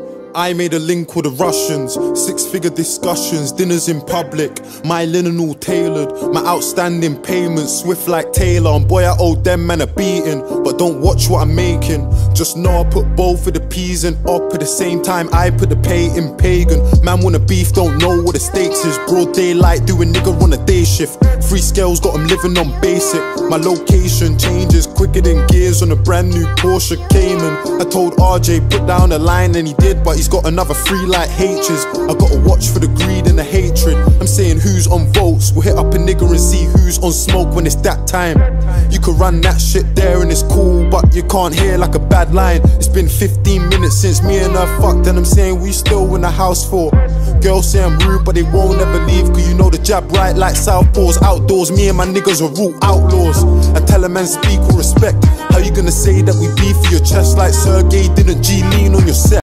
I made a link with the Russians, 6-figure discussions, dinners in public, my linen all tailored, my outstanding payments swift like Taylor. And boy, I owe them man a beating, but don't watch what I'm making. Just know I put both of the P's and up at the same time. I put the pay in pagan. Man wanna beef, don't know what the stakes is. Broad daylight, do a nigga on a day shift. 3 scales, got him living on basic. My location changes quicker than gears on a brand new Porsche Cayman. I told RJ put down a line and he did, but he's got another 3 like H's. I gotta watch for the greed and the hatred. I'm saying who's on votes, we'll hit up a nigga and see who's on smoke when it's that time. You can run that shit there and it's cool, but you can't hear like a bad line. It's been 15 minutes since me and her fucked, and I'm saying we still in the house for. Girls say I'm rude, but they won't ever leave, cause you know the jab right like southpaws. Outdoors, me and my niggas are rule outlaws. I tell a man speak with respect. How you gonna say that we beef for your chest like Sergey didn't G lean on your set?